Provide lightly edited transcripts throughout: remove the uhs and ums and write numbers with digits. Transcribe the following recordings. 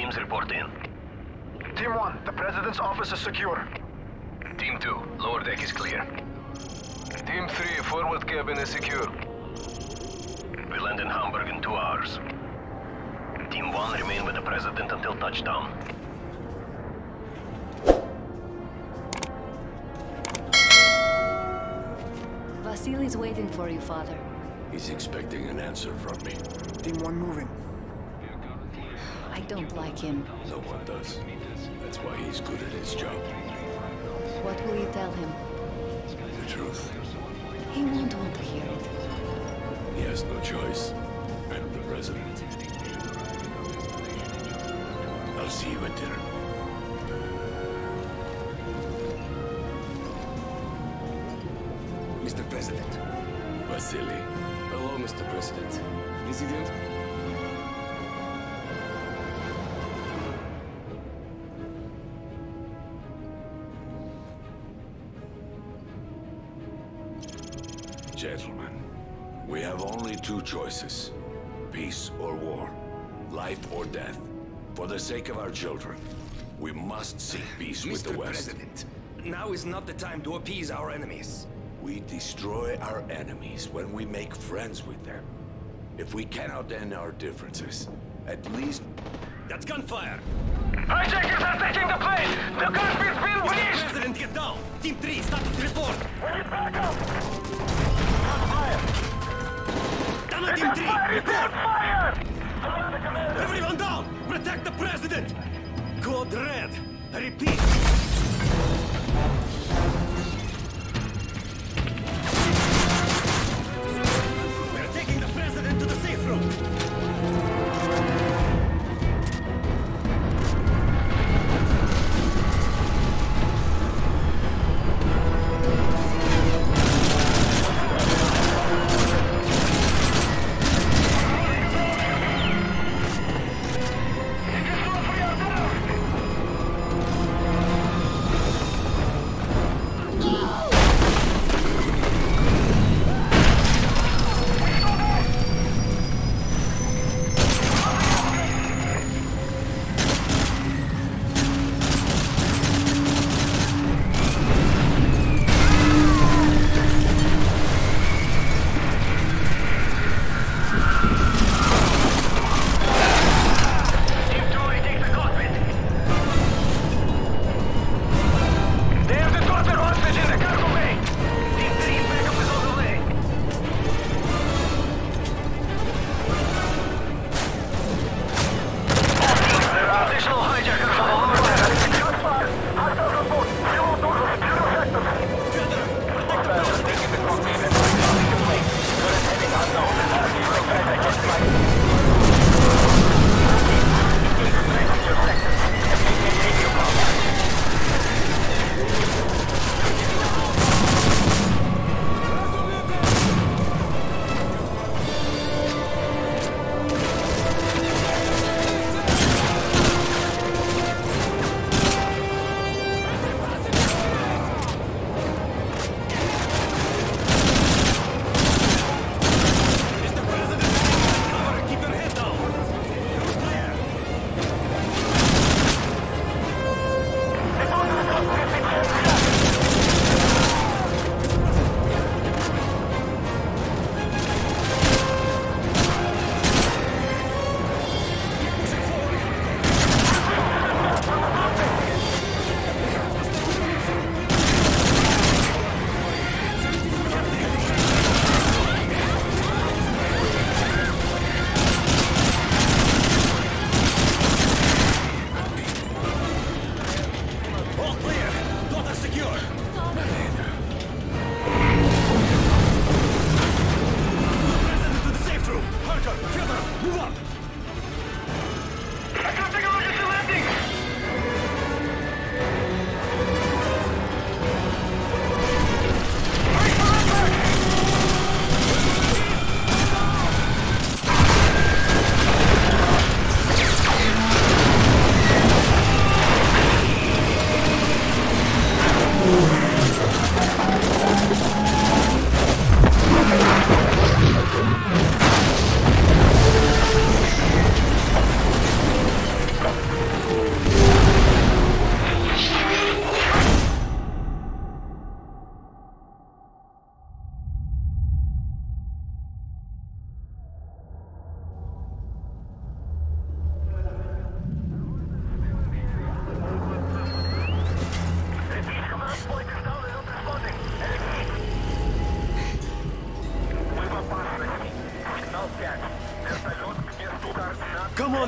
teams report in. Team 1, the President's office is secure. Team 2, lower deck is clear. Team 3, forward cabin is secure. We land in Hamburg in 2 hours. Team 1 remain with the President until touchdown. Vasily's waiting for you, Father. He's expecting an answer from me. Team 1 moving. I don't like him. No one does. That's why he's good at his job. What will you tell him? The truth. He won't want to hear it. He has no choice. I'm the President. I'll see you at dinner. Mr. President. Vasily. Hello, Mr. President. President? Gentlemen, we have only 2 choices. Peace or war. Life or death. For the sake of our children, we must seek peace with the West. Mr. President, now is not the time to appease our enemies. We destroy our enemies when we make friends with them. If we cannot end our differences, at least... That's gunfire! Hijackers are taking the plane! The cockpit's been Mr. breached! President, get down! Team 3, status report! We need backup! Down on Team 3, report! Fire! Everyone down! Protect the President! Code Red! I repeat! We're taking the President to the safe room!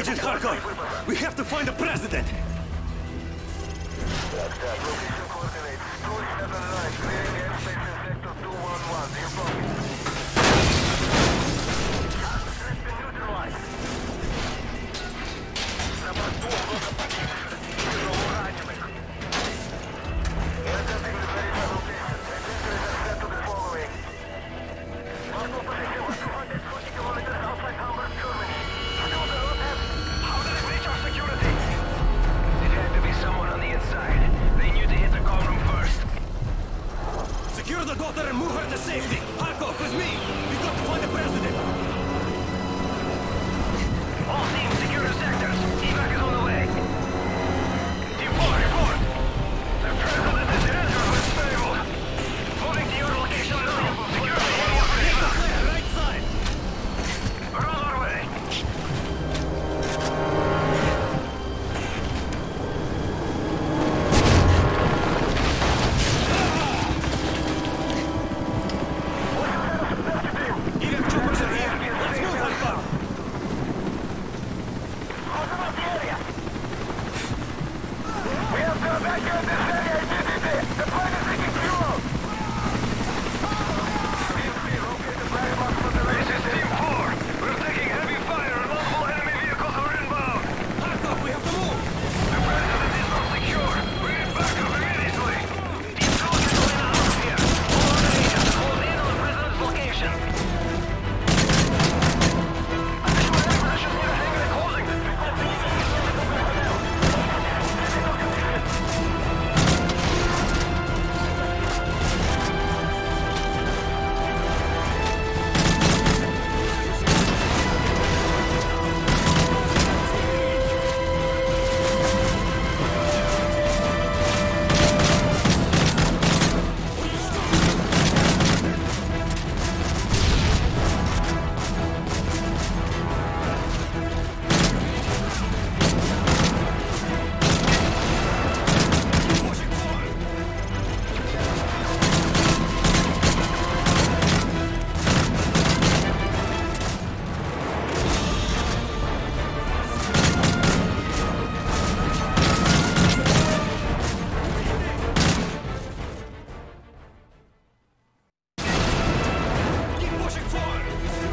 Agent Kharkov, we have to find the president! Location coordinates 279, clearing airspace in sector 211. You're blocking. Threat's been neutralized. Нападу, раненых. Entering the very location. Attention is set to the following. Multiple position was 240 kilometers outside Hamburg, Germany. Still the road. How did it reach our security? It had to be someone on the inside. They knew to hit the call room first. Secure the daughter and move her to safety! Kharkov, with me! We got to find the president! All teams secure the sectors. Evac is on the way. Team 4, report. The president is injured but stable. Moving to your location now. Secure the area for evac. Clear, right side! We're on our way. Evac troopers are here! Let's move, Kharkov! Close enough the area. We have to evacuate this area immediately. The plane is leaking fuel. Team 3, locate the black box for the This is Team 4. We're taking heavy fire and multiple enemy vehicles are inbound. Kharkov, we have to move! The president is not secure. We need backup immediately. Team 2 is in the house here. All other agents hold in on the president's location. Additional air positions near the hangar and closing. Keep pushing forward!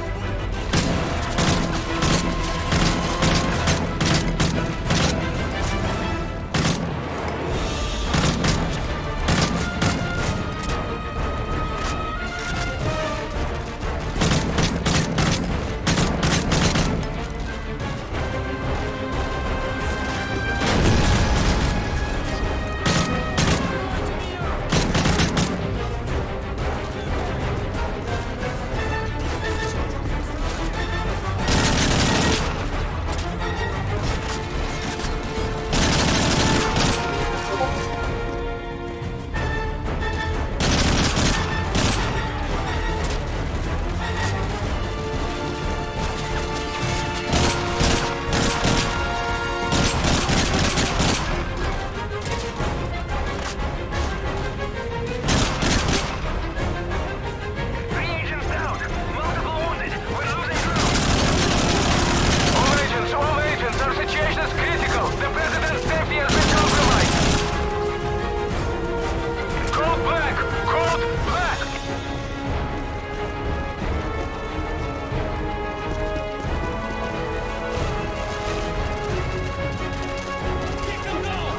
Three agents down. Multiple wounded. We're losing ground. All agents, our situation is critical. The president's safety has been compromised. Code back! Code back! Keep them down!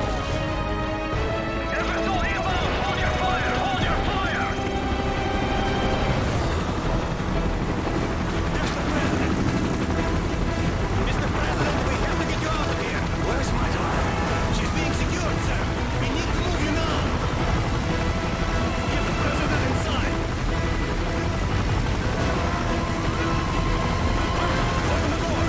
Everton inbound! Hold your fire! Hold your fire! Mr. President, we have to get you out of here! Where's my daughter? She's being secured, sir! We need to move you now! Get the president inside! Open the door!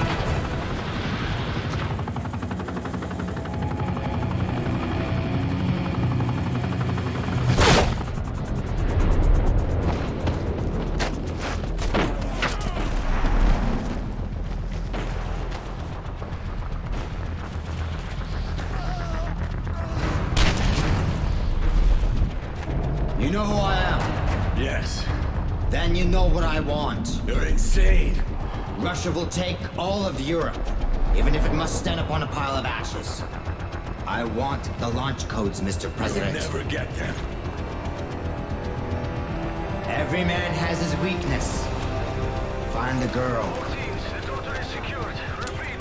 You know who I am? Yes. Then you know what I want. You're insane. Russia will take all of Europe. even if it must stand upon a pile of ashes. I want the launch codes, Mr. President. You'll never get them. Every man has his weakness. Find the girl. All teams, the daughter is secured. Repeat,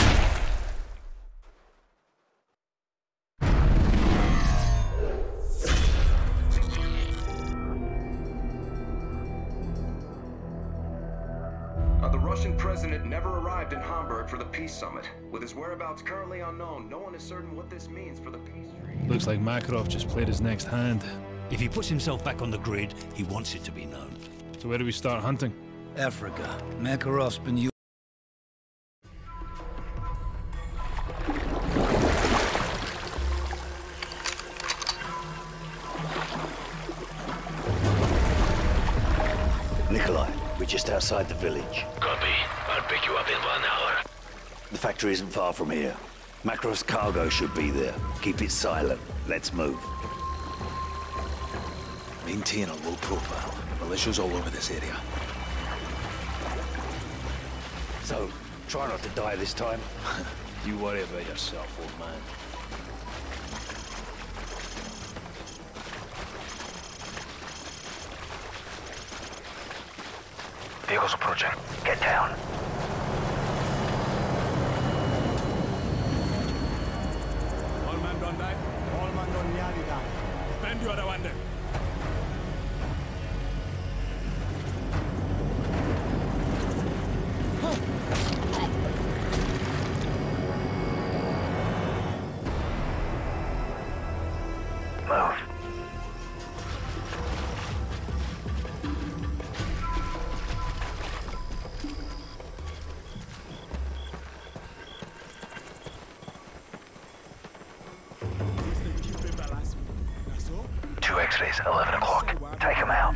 The Russian president never arrived in Hamburg for the peace summit. With his whereabouts currently unknown, no one is certain what this means for the peace treaty. Looks like Makarov just played his next hand. If he puts himself back on the grid, he wants it to be known. So where do we start hunting? Africa. Makarov's been used. Nikolai, we're just outside the village. Copy. I'll pick you up in 1 hour. The factory isn't far from here. Makarov's cargo should be there. Keep it silent. Let's move. Maintain a low profile. Militia's all over this area. So, try not to die this time. You worry about yourself, old man. Vehicles approaching. Get down. All man don't die. All man don't nearly die. Bend you other one there. Move. Two X-rays, 11 o'clock. Take them out.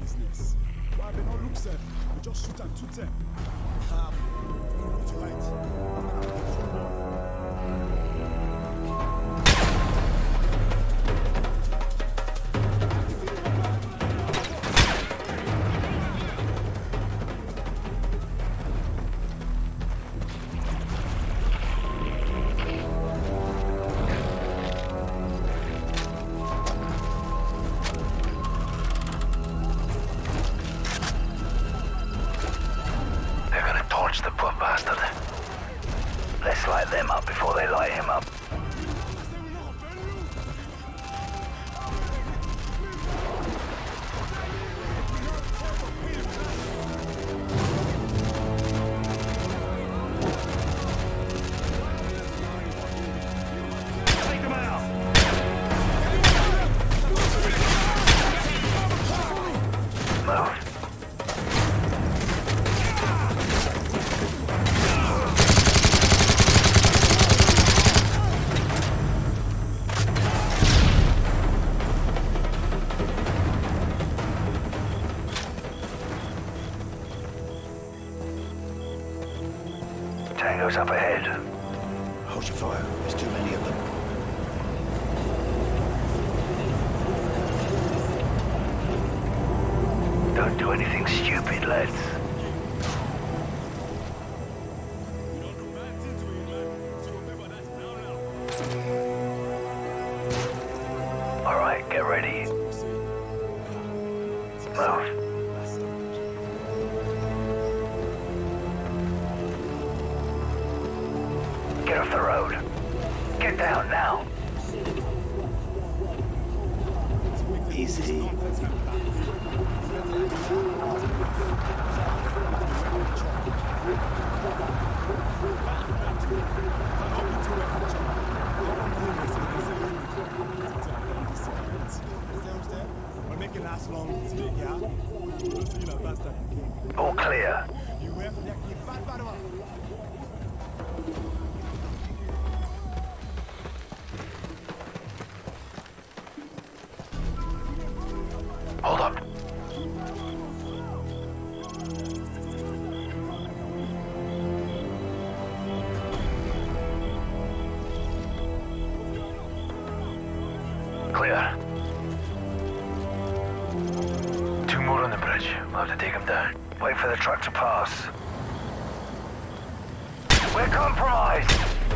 The poor bastard. Let's light them up before they light him up. Take them out! Move. Tango's up ahead. Hold your fire. There's too many of them. Don't do anything stupid, lads. All right, get ready. Move. Get off the road. Get down now. Easy. All clear. Hold up. Clear. Two more on the bridge. We'll have to take them down. Wait for the truck to pass. We're compromised.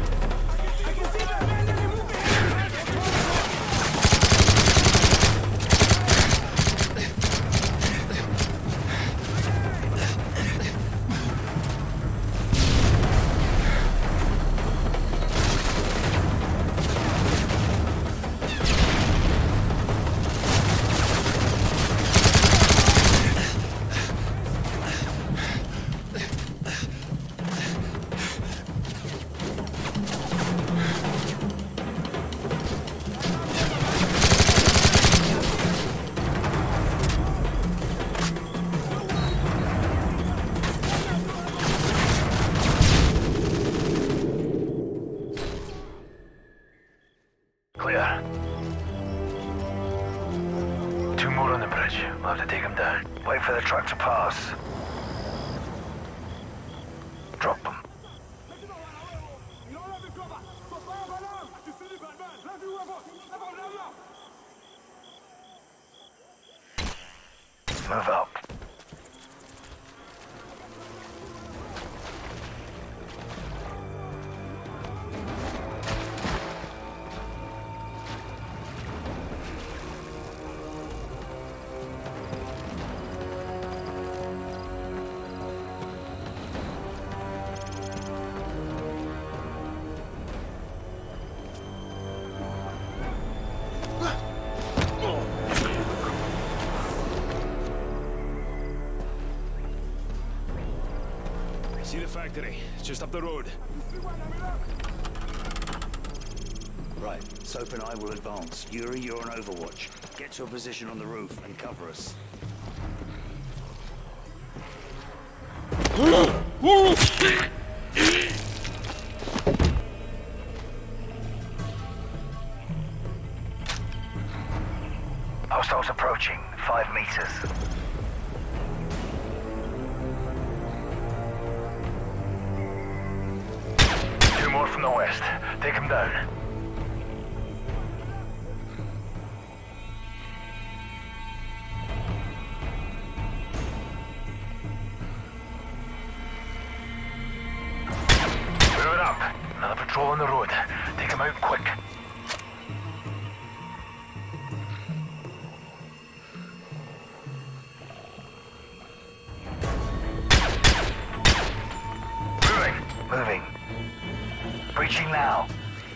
Clear. 2 more on the bridge. We'll have to take them down. Wait for the truck to pass. Drop them. Move up. See the factory. It's just up the road. Right, Soap and I will advance. Yuri, you're on Overwatch. Get to a position on the roof and cover us. Hostiles approaching. 5 meters. More from the west. Take him down. Move it up. Another patrol on the road. Take him out quick. Moving. Breaching now.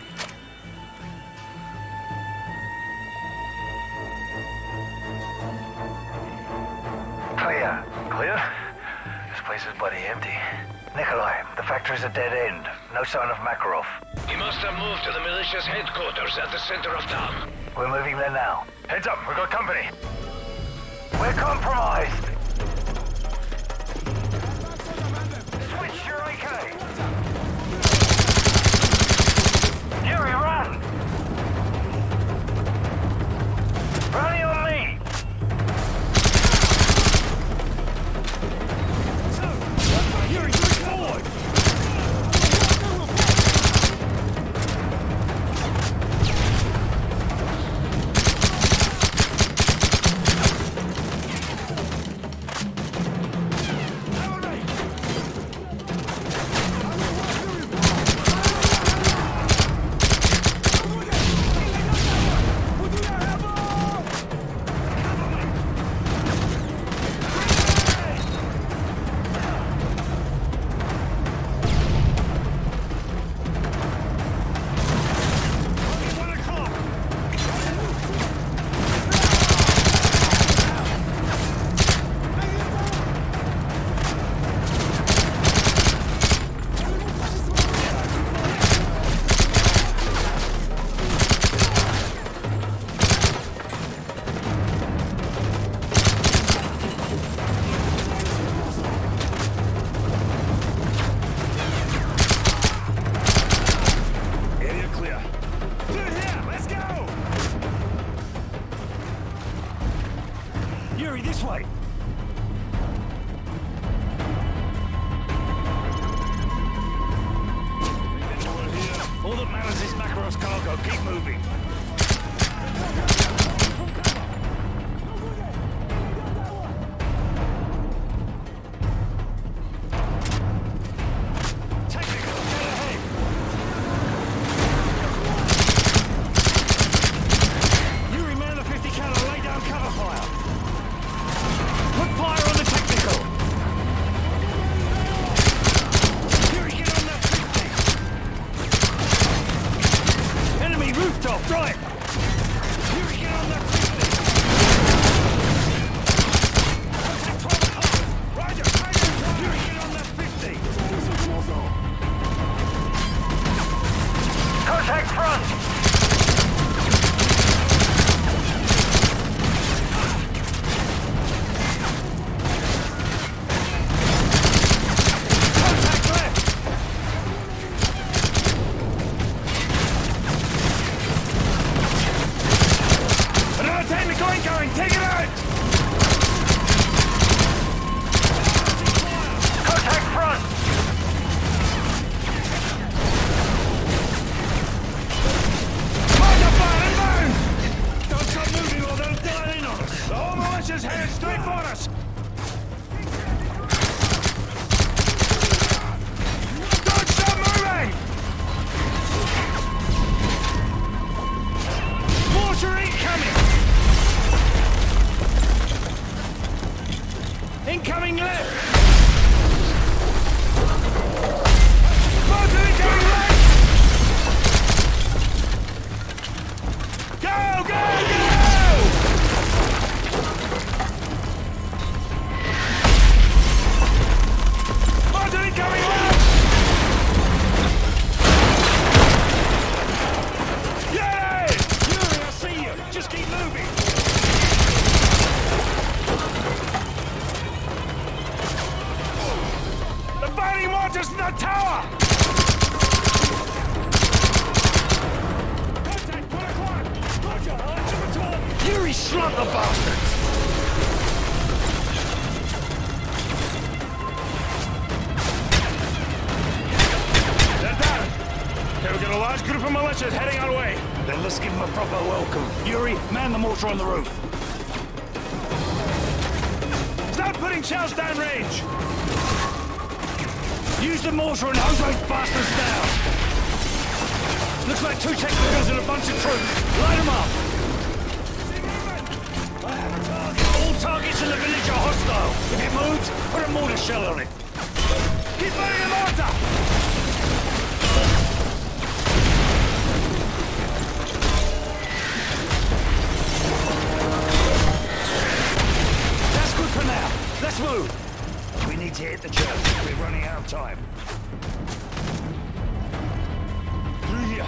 Clear. Clear? This place is bloody empty. Nikolai, the factory's a dead end. No sign of Makarov. He must have moved to the militia's headquarters at the center of town. We're moving there now. Heads up, we've got company. We're compromised. Switch your AK. Yuri, run! Running on me! Yuri, push forward! This way! All that matters is Makarov's cargo. Keep moving. Technical! off, right! Yuri, get on that 50! Roger, Yuri, get on that 50! Contact front! Take it out! Contact front! Mind the fire and burn! Don't stop moving or they'll dial in on us! The whole militia's headed straight for us! Don't stop moving! Mortar incoming! Incoming left! Mortar incoming right! Go, go, go! Mortar incoming left! Yay! Yuri, I see you! Just keep moving! Fighting mortars in the tower! Contact, 1 o'clock! Roger, on to the top! Yuri, slug the bastards! They're down! Okay, we've got a large group of militias heading our way. Then let's give them a proper welcome. Yuri, man the mortar on the roof. Start putting shells downrange! Use the mortar and hose those bastards down! Looks like 2 technicals and a bunch of troops. Light them up! I have a target. All targets in the village are hostile. If it moves, put a mortar shell on it. Keep burning the mortar! That's good for now. Let's move. We need to hit the church. We're running out of time. Through here.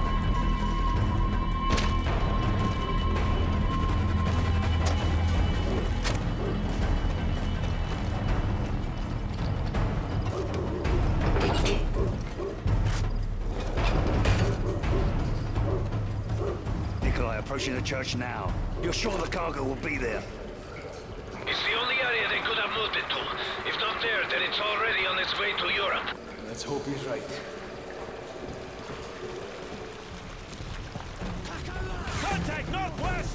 Nikolai, approaching the church now. You're sure the cargo will be there? It's the only area they could have moved it to. If not there, then it's already on its way to Europe. Let's hope he's right. Contact northwest!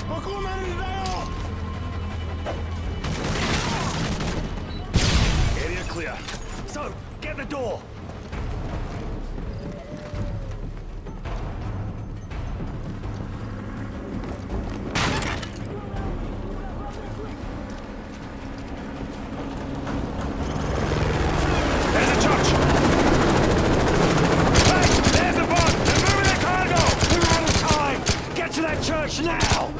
Area clear. So, get the door. There's a church. Hey, there's the boat. They're moving their cargo. We're out of time. Get to that church now.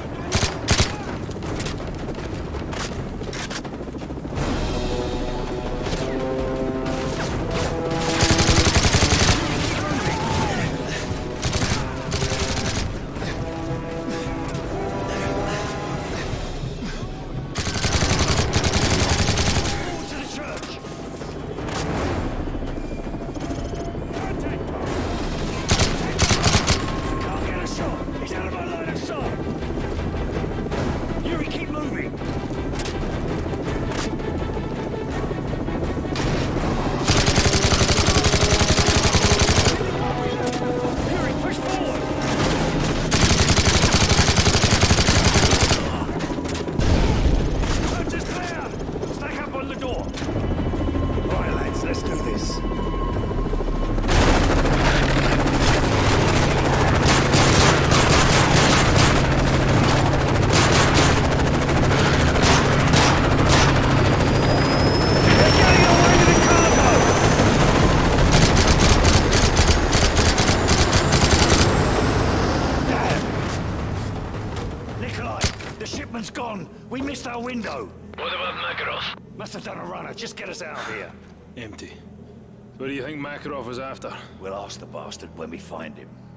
We missed our window. What about Makarov? Must have done a runner. Just get us out of here. Empty. What do you think Makarov was after? We'll ask the bastard when we find him.